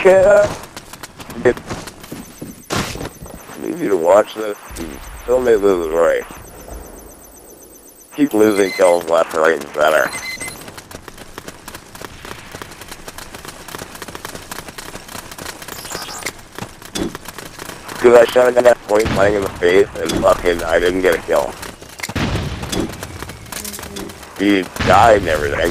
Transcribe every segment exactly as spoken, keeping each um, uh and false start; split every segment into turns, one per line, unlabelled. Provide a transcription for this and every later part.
Yeah. I need you to watch this and tell me this is right. Keep losing kills left, right, and center. Because I shot him at point blank in the face and fucking I didn't get a kill. He died and everything.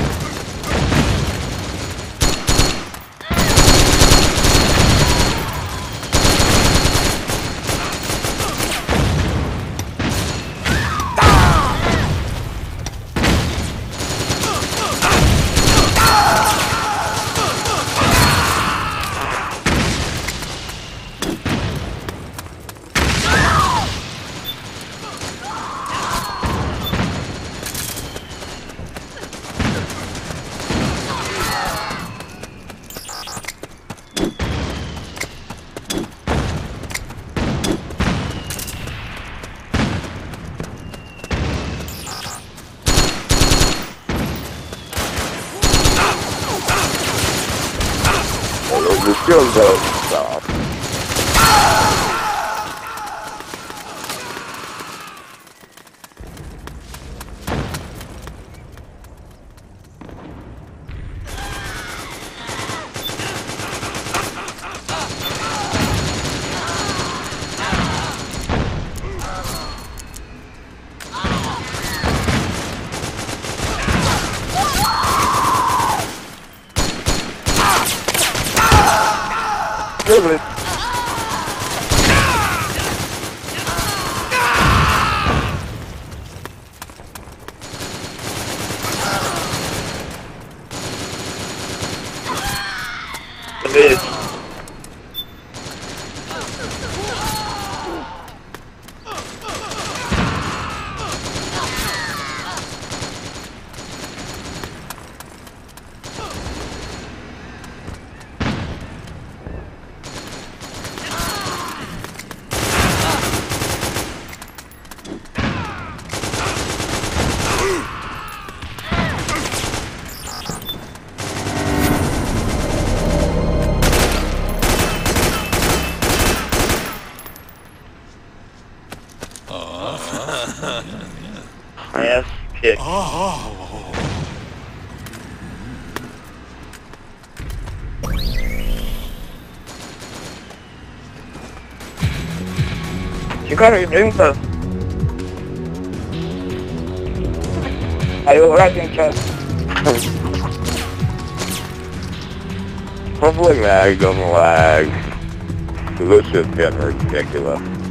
The skills don't stop. Good. It is. Ass kick.
Oh.
You gotta doing this. Are you writing chat? Hopefully lag doesn't lag. This shit's getting ridiculous.